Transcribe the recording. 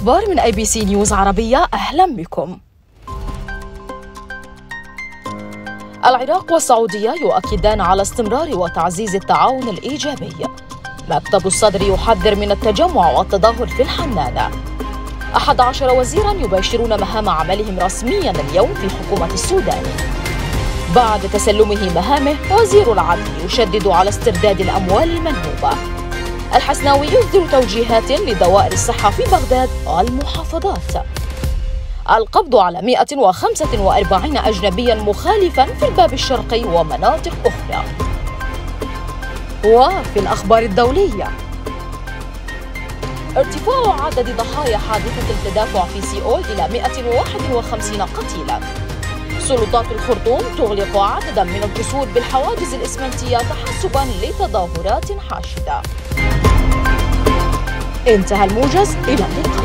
الأخبار من ABC نيوز عربية، أهلا بكم. العراق والسعودية يؤكدان على استمرار وتعزيز التعاون الإيجابي. مكتب الصدر يحذر من التجمع والتظاهر في الحنانة. 11 وزيرا يباشرون مهام عملهم رسميا اليوم في حكومة السودان. بعد تسلمه مهامه، وزير العدل يشدد على استرداد الأموال المنهوبة. الحسناوي يصدر توجيهات لدوائر الصحة في بغداد والمحافظات. القبض على 145 أجنبيا مخالفا في الباب الشرقي ومناطق أخرى. وفي الأخبار الدولية، ارتفاع عدد ضحايا حادثة التدافع في سيئول إلى 151 قتيلا. سلطات الخرطوم تغلق عددا من الجسور بالحواجز الإسمنتية تحسبا لتظاهرات حاشدة. انتهى الموجز، إلى اللقاء.